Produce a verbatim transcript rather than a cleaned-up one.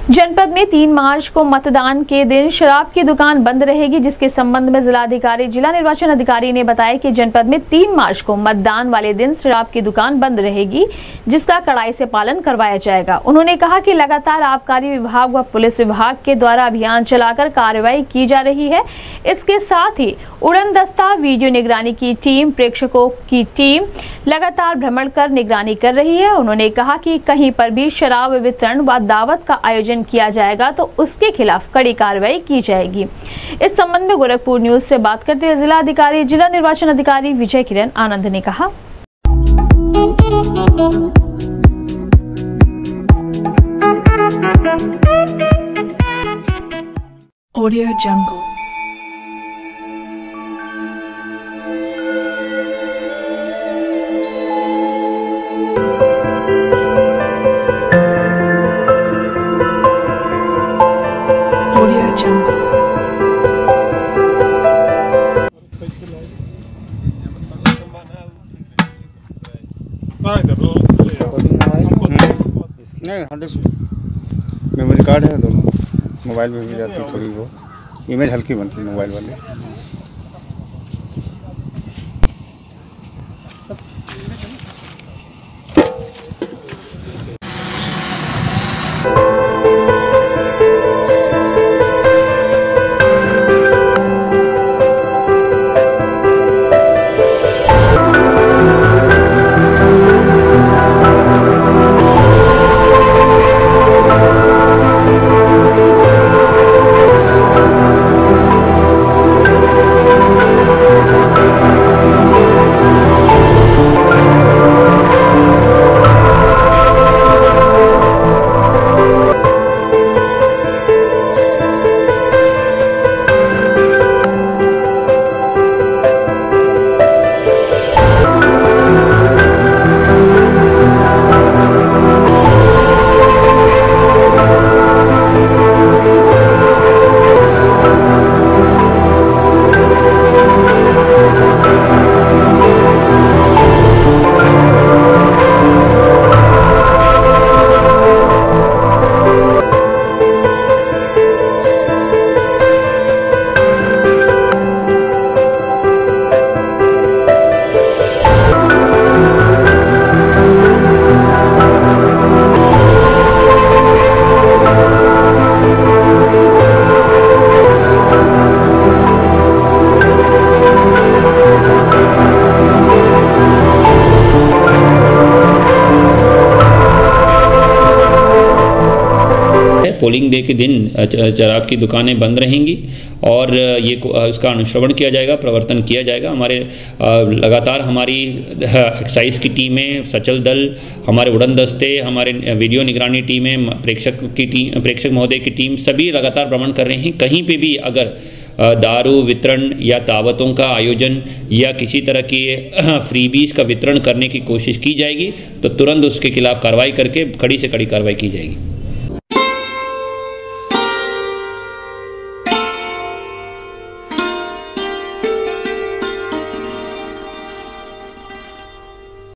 जनपद में तीन मार्च को मतदान के दिन शराब की दुकान बंद रहेगी, जिसके संबंध में जिलाधिकारी जिला निर्वाचन अधिकारी ने बताया कि जनपद में तीन मार्च को मतदान वाले दिन शराब की दुकान बंद रहेगी, जिसका कड़ाई से पालन करवाया जाएगा। उन्होंने कहा कि लगातार आबकारी विभाग व पुलिस विभाग के द्वारा अभियान चलाकर कार्रवाई की जा रही है। इसके साथ ही उड़न दस्ता, वीडियो निगरानी की टीम, प्रेक्षकों की टीम लगातार भ्रमण कर निगरानी कर रही है। उन्होंने कहा कि कहीं पर भी शराब वितरण व दावत का आयोजन किया जाएगा तो उसके खिलाफ कड़ी कार्रवाई की जाएगी। इस संबंध में गोरखपुर न्यूज से बात करते हुए जिला अधिकारी जिला निर्वाचन अधिकारी विजय किरण आनंद ने कहा, ऑडियो जंगल। नहीं हंड्रेड मेमोरी कार्ड है, दोनों मोबाइल में भी जाती है, थोड़ी वो इमेज हल्की बनती है मोबाइल वाले। पोलिंग डे के दिन शराब की दुकानें बंद रहेंगी और ये उसका अनुश्रवण किया जाएगा, प्रवर्तन किया जाएगा। हमारे लगातार हमारी एक्साइज की टीमें, सचल दल, हमारे उड़न दस्ते, हमारे वीडियो निगरानी टीमें, प्रेक्षक की टीम, प्रेक्षक महोदय की टीम सभी लगातार भ्रमण कर रहे हैं। कहीं पे भी अगर दारू वितरण या दावतों का आयोजन या किसी तरह की फ्रीबीज का वितरण करने की कोशिश की जाएगी तो तुरंत उसके खिलाफ कार्रवाई करके कड़ी से कड़ी कार्रवाई की जाएगी।